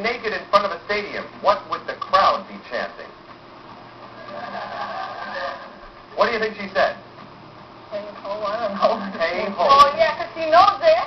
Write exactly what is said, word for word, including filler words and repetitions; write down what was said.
naked in front of a stadium, what would the crowd be chanting? What do you think she said? Hey ho, I don't know. Hey ho. Oh, yeah, because she knows it.